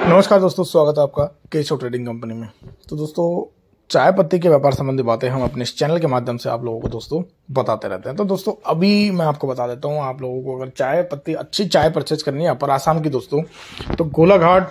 नमस्कार दोस्तों, स्वागत है आपका केशव ट्रेडिंग कंपनी में। तो दोस्तों, चाय पत्ती के व्यापार संबंधी बातें हम अपने इस चैनल के माध्यम से आप लोगों को दोस्तों बताते रहते हैं। तो दोस्तों, अभी मैं आपको बता देता हूं, आप लोगों को अगर चाय पत्ती अच्छी चाय परचेज करनी है अपर आसाम की दोस्तों, तो गोलाघाट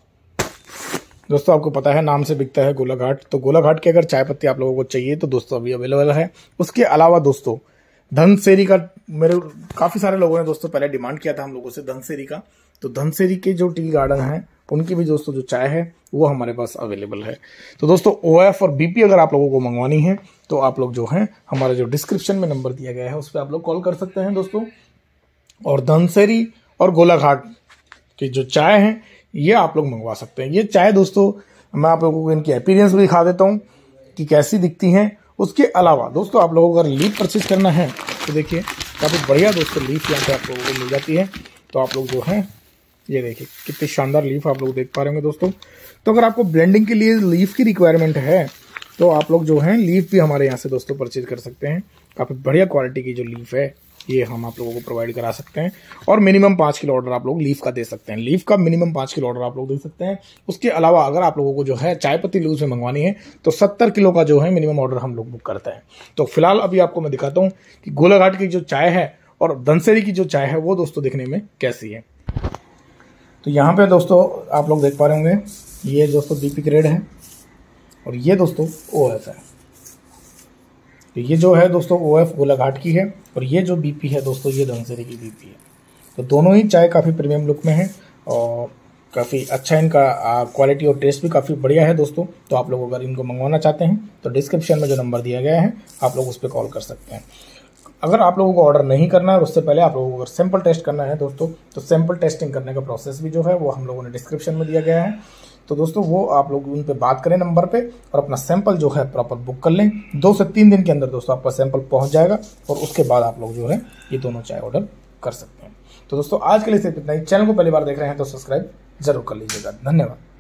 दोस्तों आपको पता है नाम से बिकता है गोलाघाट। तो गोलाघाट की अगर चाय पत्ती आप लोगों को चाहिए तो दोस्तों अभी अवेलेबल है। उसके अलावा दोस्तों धनसेरी का मेरे काफी सारे लोगों ने दोस्तों पहले डिमांड किया था हम लोगों से धनसेरी का। तो धनसेरी के जो टी गार्डन है उनकी भी दोस्तों जो चाय है वो हमारे पास अवेलेबल है। तो दोस्तों ओएफ और बीपी अगर आप लोगों को मंगवानी है तो आप लोग जो है हमारे जो डिस्क्रिप्शन में नंबर दिया गया है उस पर आप लोग कॉल कर सकते हैं दोस्तों। और धनसेरी और गोलाघाट की जो चाय है ये आप लोग मंगवा सकते हैं। ये चाय दोस्तों मैं आप लोगों को इनकी अपीयरेंस भी दिखा देता हूँ कि कैसी दिखती हैं। उसके अलावा दोस्तों आप लोगों को अगर लीफ परचेज करना है तो देखिए काफ़ी बढ़िया दोस्तों लीफ यहाँ पे आप लोगों को मिल जाती है। तो आप लोग जो है ये देखिए कितनी शानदार लीफ आप लोग देख पा रहे होंगे दोस्तों। तो अगर आपको ब्लेंडिंग के लिए लीफ की रिक्वायरमेंट है तो आप लोग जो है लीफ भी हमारे यहाँ से दोस्तों परचेज कर सकते हैं। काफ़ी बढ़िया क्वालिटी की जो लीफ है ये हम आप लोगों को प्रोवाइड करा सकते हैं। और मिनिमम 5 किलो ऑर्डर आप लोग लीफ का दे सकते हैं। लीफ का मिनिमम 5 किलो ऑर्डर आप लोग दे सकते हैं। उसके अलावा अगर आप लोगों को जो है चाय पत्ती लूज में मंगवानी है तो 70 किलो का जो है मिनिमम ऑर्डर हम लोग बुक करते हैं। तो फिलहाल अभी आपको मैं दिखाता हूँ कि गोलाघाट की जो चाय है और धनसेरी की जो चाय है वो दोस्तों दिखने में कैसी है। तो यहाँ पे दोस्तों आप लोग देख पा रहे होंगे ये दोस्तों बीपी ग्रेड है और ये दोस्तों ओएफ है। तो ये जो है दोस्तों ओएफ गोलाघाट की है और ये जो बीपी है दोस्तों ये धनसेरी की बीपी है। तो दोनों ही चाय काफ़ी प्रीमियम लुक में है और काफ़ी अच्छा इनका क्वालिटी और टेस्ट भी काफ़ी बढ़िया है दोस्तों। तो आप लोग अगर इनको मंगवाना चाहते हैं तो डिस्क्रिप्शन में जो नंबर दिया गया है आप लोग उस पर कॉल कर सकते हैं। अगर आप लोगों को ऑर्डर नहीं करना है और उससे पहले आप लोगों को अगर सैंपल टेस्ट करना है दोस्तों तो सैंपल टेस्टिंग करने का प्रोसेस भी जो है वो हम लोगों ने डिस्क्रिप्शन में दिया गया है। तो दोस्तों वो आप लोग उन पे बात करें नंबर पे और अपना सैंपल जो है प्रॉपर बुक कर लें। 2 से 3 दिन के अंदर दोस्तों आपका सैंपल पहुंच जाएगा और उसके बाद आप लोग जो है ये दोनों चाय ऑर्डर कर सकते हैं। तो दोस्तों आज के लिए सिर्फ इतना ही। चैनल को पहली बार देख रहे हैं तो सब्सक्राइब जरूर कर लीजिएगा। धन्यवाद।